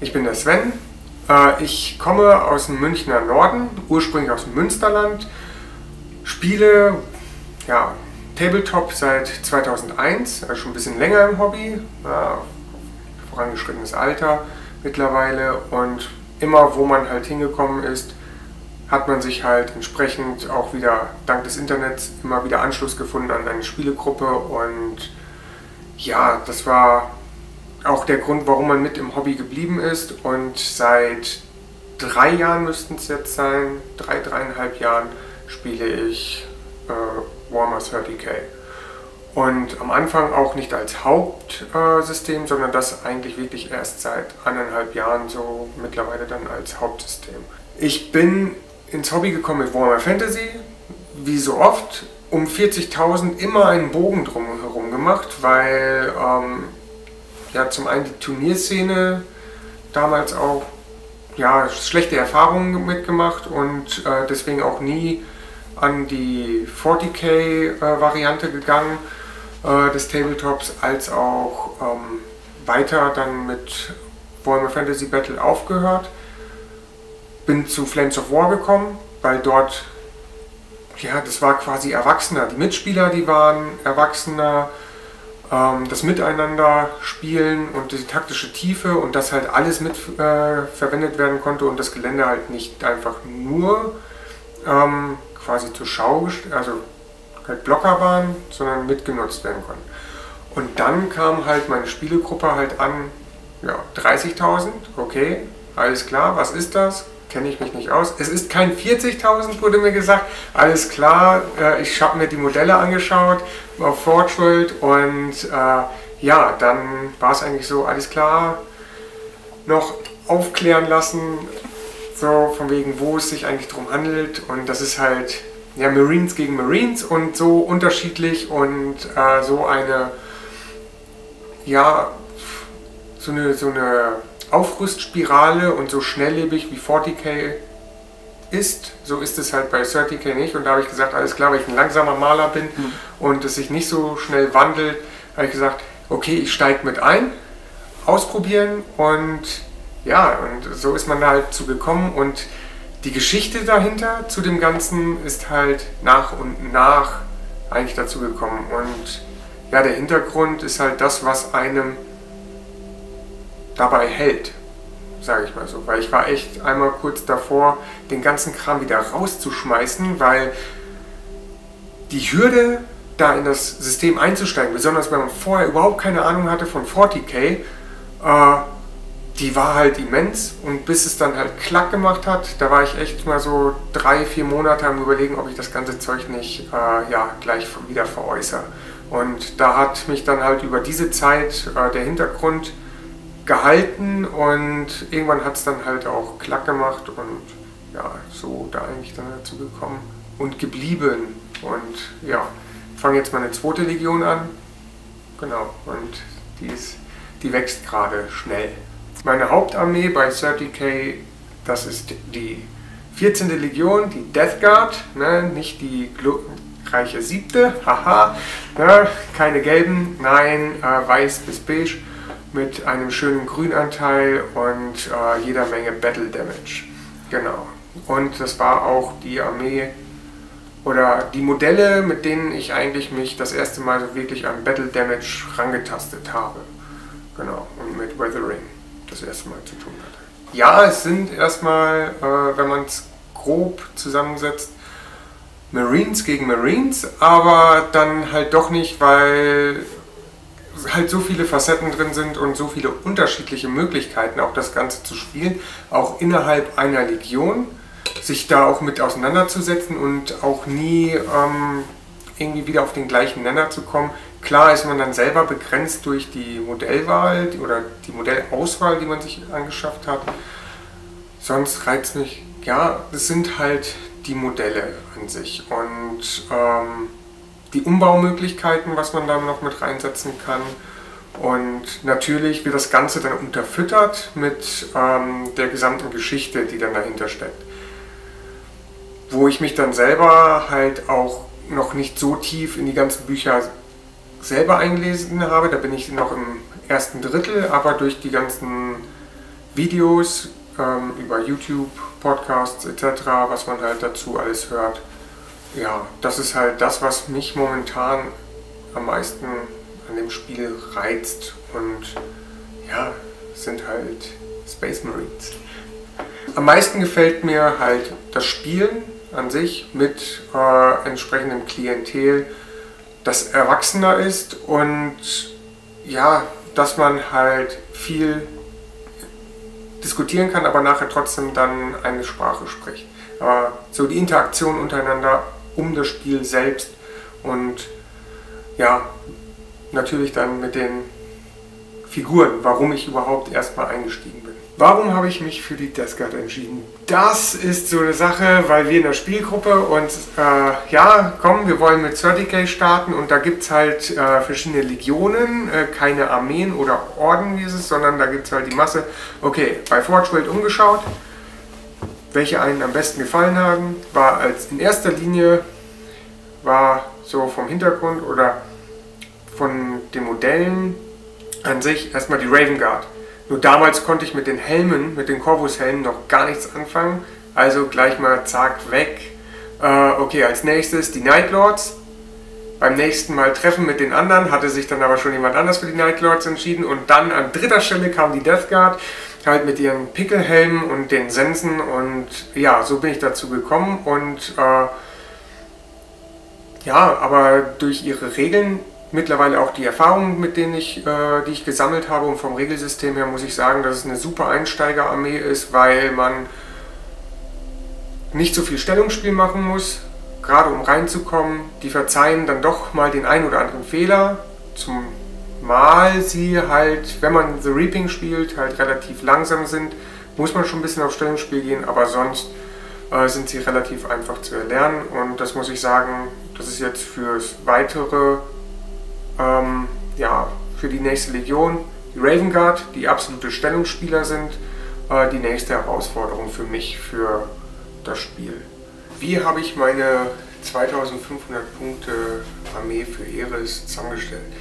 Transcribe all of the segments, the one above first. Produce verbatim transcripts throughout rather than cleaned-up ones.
Ich bin der Sven. Äh, ich komme aus dem Münchner Norden, ursprünglich aus dem Münsterland, spiele ja, Tabletop seit zweitausendeins, also schon ein bisschen länger im Hobby, äh, vorangeschrittenes Alter mittlerweile, und immer wo man halt hingekommen ist, hat man sich halt entsprechend auch wieder dank des Internets immer wieder Anschluss gefunden an eine Spielegruppe, und ja, das war auch der Grund, warum man mit im Hobby geblieben ist, und seit drei Jahren müssten es jetzt sein, drei, dreieinhalb Jahren spiele ich äh, Warhammer thirty K. Und am Anfang auch nicht als Hauptsystem, äh, sondern das eigentlich wirklich erst seit eineinhalb Jahren so mittlerweile dann als Hauptsystem. Ich bin ins Hobby gekommen mit Warhammer Fantasy, wie so oft, um vierzigtausend immer einen Bogen drumherum gemacht, weil ähm, ja, zum einen die Turnierszene damals auch ja, schlechte Erfahrungen mitgemacht und äh, deswegen auch nie an die forty K Variante gegangen äh, des Tabletops, als auch ähm, weiter dann mit Warhammer Fantasy Battle aufgehört. Bin zu Flames of War gekommen, weil dort, ja, das war quasi erwachsener. Die Mitspieler, die waren erwachsener, ähm, das Miteinander spielen und die taktische Tiefe und das halt alles mit äh, verwendet werden konnte und das Gelände halt nicht einfach nur ähm, quasi zur Schau, also halt Blocker waren, sondern mitgenutzt werden konnten. Und dann kam halt meine Spielegruppe halt an, ja, dreißigtausend, okay, alles klar, was ist das? Kenne ich mich nicht aus. Es ist kein vierzigtausend, wurde mir gesagt. Alles klar, äh, ich habe mir die Modelle angeschaut auf Forge World und äh, ja, dann war es eigentlich so, alles klar, noch aufklären lassen, so von wegen, wo es sich eigentlich drum handelt, und das ist halt ja, Marines gegen Marines und so unterschiedlich und äh, so eine, ja, so eine, so eine Aufrüstspirale und so schnelllebig wie forty K ist, so ist es halt bei thirty K nicht. Und da habe ich gesagt, alles klar, weil ich ein langsamer Maler bin mhm. und es sich nicht so schnell wandelt, habe ich gesagt, okay, ich steige mit ein, ausprobieren, und ja, und so ist man da halt zu gekommen, und die Geschichte dahinter zu dem Ganzen ist halt nach und nach eigentlich dazu gekommen, und ja, der Hintergrund ist halt das, was einem dabei hält, sage ich mal so, weil ich war echt einmal kurz davor, den ganzen Kram wieder rauszuschmeißen, weil die Hürde, da in das System einzusteigen, besonders wenn man vorher überhaupt keine Ahnung hatte von forty K, äh, die war halt immens, und bis es dann halt klack gemacht hat, da war ich echt mal so drei, vier Monate am Überlegen, ob ich das ganze Zeug nicht äh, ja, gleich wieder veräußere. Und da hat mich dann halt über diese Zeit äh, der Hintergrund gehalten, und irgendwann hat es dann halt auch klack gemacht, und ja, so da eigentlich dann dazu gekommen und geblieben. Und ja, fange jetzt meine zweite Legion an, genau, und die, ist, die wächst gerade schnell. Meine Hauptarmee bei thirty K, das ist die vierzehnte Legion, die Death Guard, ne, nicht die glorreiche siebte, haha, ne, keine gelben, nein, äh, weiß bis beige, mit einem schönen Grünanteil und äh, jeder Menge Battle Damage. Genau. Und das war auch die Armee oder die Modelle, mit denen ich eigentlich mich das erste Mal so wirklich an Battle Damage rangetastet habe. Genau. Und mit Weathering das erste Mal zu tun hatte. Ja, es sind erstmal, äh, wenn man es grob zusammensetzt, Marines gegen Marines, aber dann halt doch nicht, weil halt so viele Facetten drin sind und so viele unterschiedliche Möglichkeiten, auch das Ganze zu spielen, auch innerhalb einer Legion, sich da auch mit auseinanderzusetzen und auch nie ähm, irgendwie wieder auf den gleichen Nenner zu kommen. Klar ist man dann selber begrenzt durch die Modellwahl oder die Modellauswahl, die man sich angeschafft hat. Sonst reizt mich, ja, das sind halt die Modelle an sich und ähm, die Umbaumöglichkeiten, was man da noch mit reinsetzen kann. Und natürlich wird das Ganze dann unterfüttert mit ähm, der gesamten Geschichte, die dann dahinter steckt. Wo ich mich dann selber halt auch noch nicht so tief in die ganzen Bücher selber eingelesen habe. Da bin ich noch im ersten Drittel, aber durch die ganzen Videos ähm, über YouTube, Podcasts et cetera, was man halt dazu alles hört. Ja, das ist halt das, was mich momentan am meisten an dem Spiel reizt und ja, sind halt Space Marines. Am meisten gefällt mir halt das Spielen an sich mit äh, entsprechendem Klientel, das erwachsener ist und ja, dass man halt viel diskutieren kann, aber nachher trotzdem dann eine Sprache spricht. Aber so die Interaktion untereinander um das Spiel selbst und ja, natürlich dann mit den Figuren, warum ich überhaupt erstmal eingestiegen bin. Warum habe ich mich für die Death Guard entschieden? Das ist so eine Sache, weil wir in der Spielgruppe und äh, ja, komm, wir wollen mit thirty K starten und da gibt es halt äh, verschiedene Legionen, äh, keine Armeen oder Orden wie es ist, sondern da gibt es halt die Masse. Okay, bei Forge World umgeschaut, welche einen am besten gefallen haben, war als in erster Linie, war so vom Hintergrund oder von den Modellen an sich erstmal die Raven Guard. Nur damals konnte ich mit den Helmen, mit den Corvus-Helmen noch gar nichts anfangen. Also gleich mal zack, weg. Äh, okay, als nächstes die Night Lords. Beim nächsten Mal Treffen mit den anderen hatte sich dann aber schon jemand anders für die Night Lords entschieden. Und dann an dritter Stelle kam die Death Guard, halt mit ihren Pickelhelmen und den Sensen. Und ja, so bin ich dazu gekommen. Und äh, ja, aber durch ihre Regeln, mittlerweile auch die Erfahrungen, mit denen ich, äh, die ich gesammelt habe und vom Regelsystem her muss ich sagen, dass es eine super Einsteigerarmee ist, weil man nicht so viel Stellungsspiel machen muss, gerade um reinzukommen. Die verzeihen dann doch mal den einen oder anderen Fehler, zumal sie halt, wenn man The Reaping spielt, halt relativ langsam sind, muss man schon ein bisschen auf Stellungsspiel gehen, aber sonst äh, sind sie relativ einfach zu erlernen und das muss ich sagen, das ist jetzt fürs weitere Ähm, ja, für die nächste Legion, die Raven Guard, die absolute Stellungsspieler sind, äh, die nächste Herausforderung für mich für das Spiel. Wie habe ich meine zweitausendfünfhundert Punkte Armee für Eris zusammengestellt?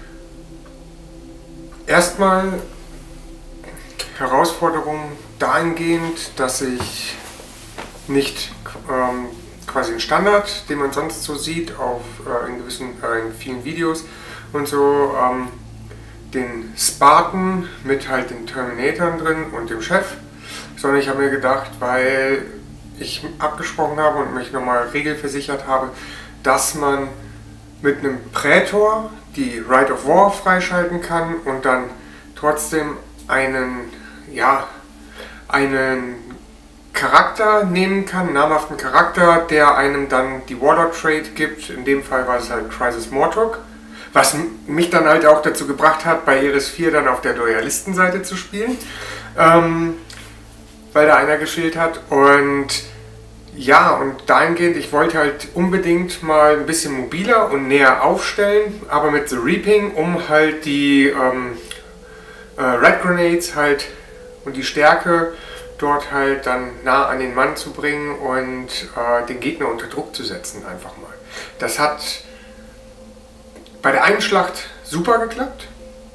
Erstmal Herausforderung dahingehend, dass ich nicht ähm, quasi einen Standard, den man sonst so sieht auf, äh, in, gewissen, äh, in vielen Videos und so, ähm, den Spartan mit halt den Terminatoren drin und dem Chef, sondern ich habe mir gedacht, weil ich abgesprochen habe und mich nochmal regelversichert habe, dass man mit einem Prätor die Rite of War freischalten kann und dann trotzdem einen, ja, einen Charakter nehmen kann, einen namhaften Charakter, der einem dann die Warlord-Trade gibt. In dem Fall war es halt Crisis Mortok, was mich dann halt auch dazu gebracht hat, bei Eris vier dann auf der Loyalistenseite zu spielen, ähm, weil da einer gefehlt hat. Und ja, und dahingehend, ich wollte halt unbedingt mal ein bisschen mobiler und näher aufstellen, aber mit The Reaping, um halt die ähm, äh, Red Grenades halt und die Stärke dort halt dann nah an den Mann zu bringen und äh, den Gegner unter Druck zu setzen, einfach mal. Das hat bei der einen Schlacht super geklappt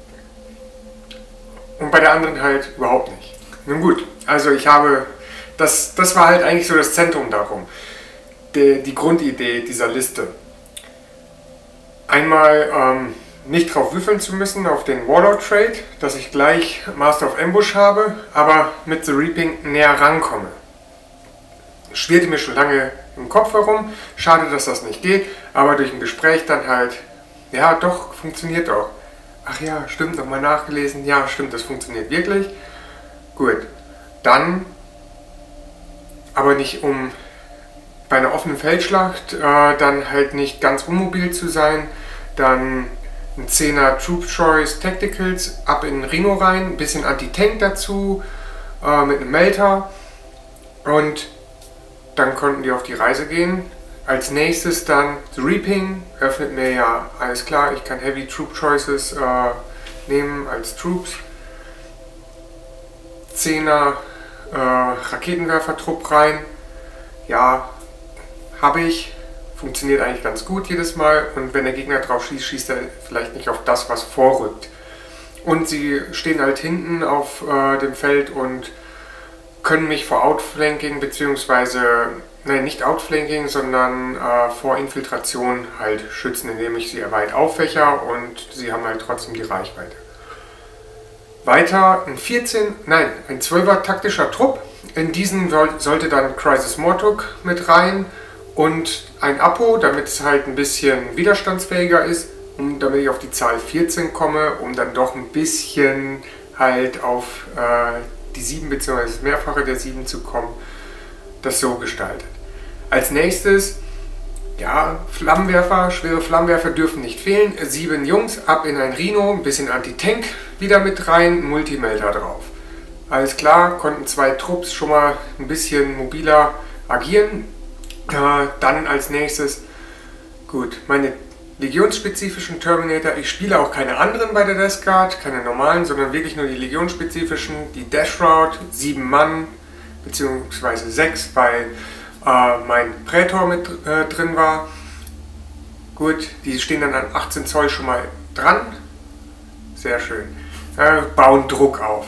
und bei der anderen halt überhaupt nicht. Nun gut, also ich habe, das, das war halt eigentlich so das Zentrum darum, die, die Grundidee dieser Liste. Einmal ähm, nicht drauf würfeln zu müssen auf den Warlord-Trade, dass ich gleich Master of Ambush habe, aber mit The Reaping näher rankomme. Schwirrte mir schon lange im Kopf herum, schade, dass das nicht geht, aber durch ein Gespräch dann halt, ja doch, funktioniert doch. Ach ja, stimmt, nochmal nachgelesen, ja stimmt, das funktioniert wirklich. Gut, dann, aber nicht um bei einer offenen Feldschlacht äh, dann halt nicht ganz unmobil zu sein, dann ein Zehner Troop Choice Tacticals ab in Rhino rein, ein bisschen Anti-Tank dazu, äh, mit einem Melter und dann konnten die auf die Reise gehen. Als nächstes dann The Reaping, öffnet mir ja, alles klar, ich kann Heavy Troop Choices äh, nehmen als Troops. Zehner äh, Raketenwerfer-Trupp rein, ja, habe ich. Funktioniert eigentlich ganz gut jedes Mal und wenn der Gegner drauf schießt, schießt er vielleicht nicht auf das, was vorrückt. und sie stehen halt hinten auf äh, dem Feld und können mich vor Outflanking bzw. nein, nicht Outflanking, sondern äh, vor Infiltration halt schützen, indem ich sie weit auffächer und sie haben halt trotzdem die Reichweite. Weiter ein vierzehn, nein, ein zwölfer taktischer Trupp. In diesen sollte dann Crisis Mortug mit rein und ein Apo, damit es halt ein bisschen widerstandsfähiger ist, um, damit ich auf die Zahl vierzehn komme, um dann doch ein bisschen halt auf äh, die sieben bzw. das Mehrfache der sieben zu kommen. Das so gestaltet. Als nächstes, ja, Flammenwerfer, schwere Flammenwerfer dürfen nicht fehlen. Sieben Jungs, ab in ein Rhino, ein bisschen Anti-Tank wieder mit rein, Multimelter drauf. Alles klar, konnten zwei Trupps schon mal ein bisschen mobiler agieren. Äh, dann als nächstes, gut, meine legionsspezifischen Terminator. Ich spiele auch keine anderen bei der Death Guard, keine normalen, sondern wirklich nur die legionsspezifischen. Die Dash Route, sieben Mann, beziehungsweise sechs, weil äh, mein Prätor mit äh, drin war. Gut, die stehen dann an achtzehn Zoll schon mal dran. Sehr schön. Äh, bauen Druck auf.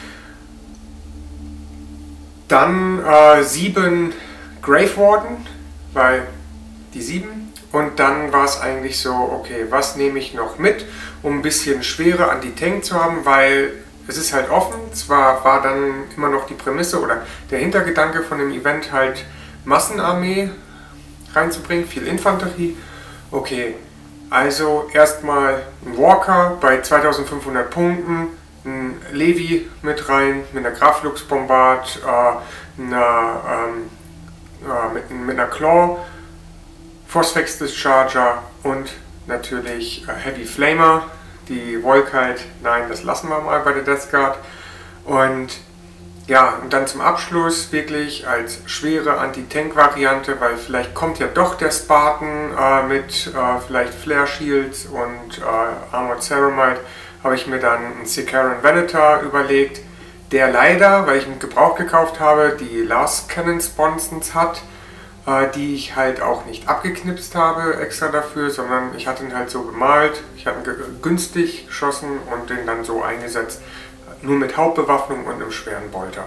Dann äh, sieben Grave Warden, weil die sieben. Und dann war es eigentlich so, okay, was nehme ich noch mit, um ein bisschen Schwere an die Tank zu haben, weil es ist halt offen. Zwar war dann immer noch die Prämisse oder der Hintergedanke von dem Event halt Massenarmee reinzubringen, viel Infanterie. Okay, also erstmal ein Walker bei zweitausendfünfhundert Punkten, ein Levi mit rein, mit einer Graflux Bombard, äh, einer, ähm, äh, mit, mit einer Claw, Phosphex Discharger und natürlich äh, Heavy Flamer. Die Volkite, nein, das lassen wir mal bei der Death Guard. Und ja, und dann zum Abschluss wirklich als schwere Anti-Tank-Variante, weil vielleicht kommt ja doch der Spartan äh, mit äh, vielleicht Flare Shields und äh, Armored Ceramite, habe ich mir dann einen Sicaran Venator überlegt, der leider, weil ich ihn Gebrauch gekauft habe, die Last Cannon Sponsons hat, äh, die ich halt auch nicht abgeknipst habe extra dafür, sondern ich hatte ihn halt so gemalt, ich habe ihn günstig geschossen und den dann so eingesetzt, nur mit Hauptbewaffnung und einem schweren Bolter.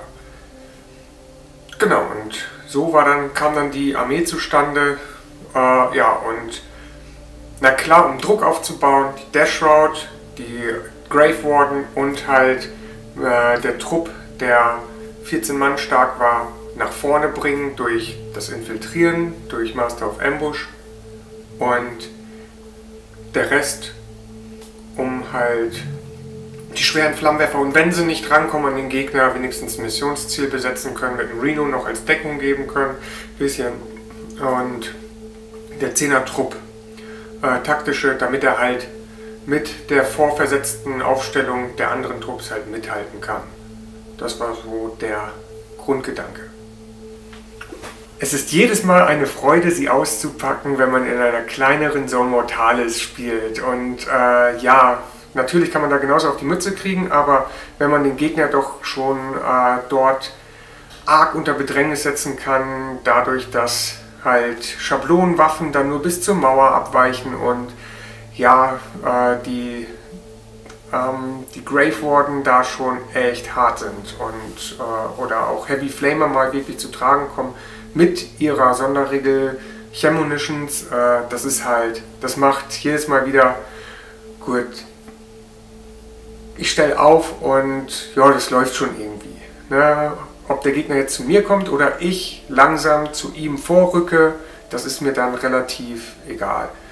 Genau, und so war dann, kam dann die Armee zustande, äh, ja, und na klar, um Druck aufzubauen, die Dash Route, die Grave Warden und halt äh, der Trupp, der vierzehn Mann stark war, nach vorne bringen durch das Infiltrieren, durch Master of Ambush und der Rest, um halt die schweren Flammenwerfer und wenn sie nicht rankommen an den Gegner, wenigstens ein Missionsziel besetzen können, mit dem Rhino noch als Deckung geben können, bisschen und der zehner Trupp, äh, taktische, damit er halt mit der vorversetzten Aufstellung der anderen Trupps halt mithalten kann. Das war so der Grundgedanke. Es ist jedes Mal eine Freude, sie auszupacken, wenn man in einer kleineren Zone Mortalis spielt. Und äh, ja, natürlich kann man da genauso auf die Mütze kriegen, aber wenn man den Gegner doch schon äh, dort arg unter Bedrängnis setzen kann, dadurch, dass halt Schablonenwaffen dann nur bis zur Mauer abweichen und ja, äh, die, ähm, die Grave Warden da schon echt hart sind und äh, oder auch Heavy Flamer mal wirklich zu tragen kommen mit ihrer Sonderregel Chemunitions, äh, das ist halt, das macht jedes Mal wieder gut. Ich stelle auf und ja, das läuft schon irgendwie. Ne? Ob der Gegner jetzt zu mir kommt oder ich langsam zu ihm vorrücke, das ist mir dann relativ egal.